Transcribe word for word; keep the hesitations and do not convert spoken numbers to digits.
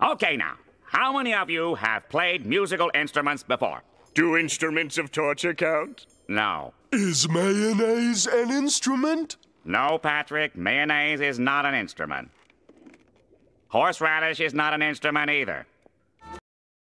Okay, now, how many of you have played musical instruments before? Do instruments of torture count? No. Is mayonnaise an instrument? No, Patrick, mayonnaise is not an instrument. Horseradish is not an instrument either.